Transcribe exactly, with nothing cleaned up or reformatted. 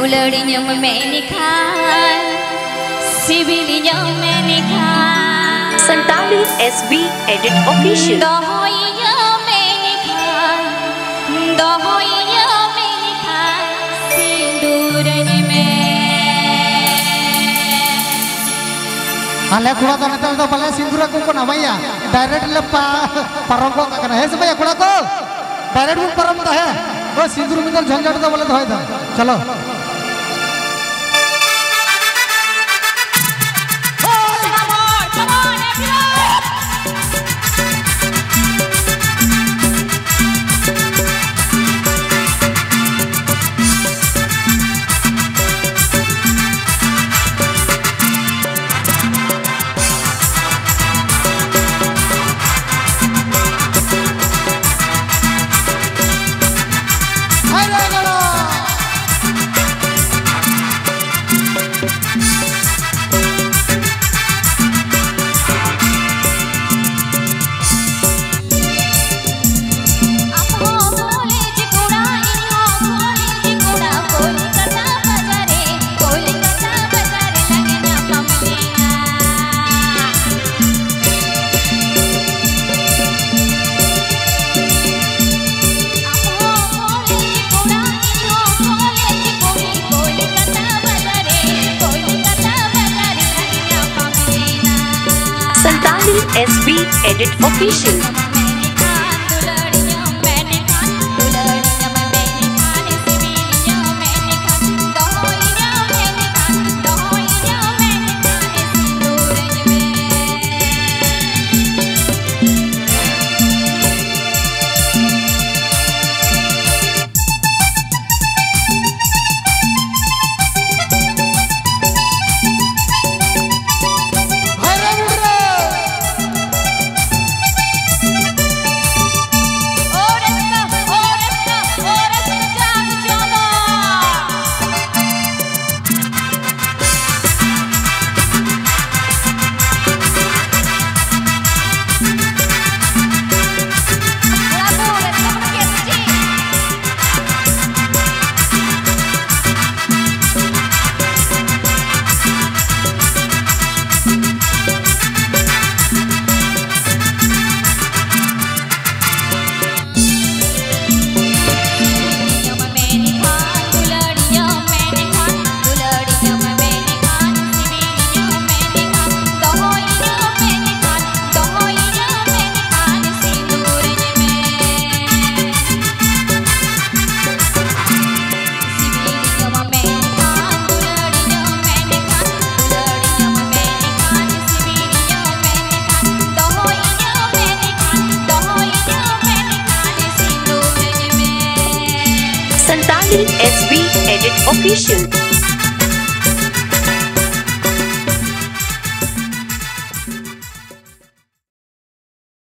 दुलड़ियों में मैंने खान सिविलियों में मैंने खान Santali S B edit official दोहोइयों मैंने खान दोहोइयों मैंने खान सिंदूरन में आले कुड़ा तो नतर तो पहले सिंदूर को को ना भैया डायरेक्ट ले पा परम को करना है भैया कुड़ा को डायरेक्ट वो परम तो है वो सिंदूर में तो झंझट तो बोले तो है था चलो Santali S B edit official Santali S B edit official.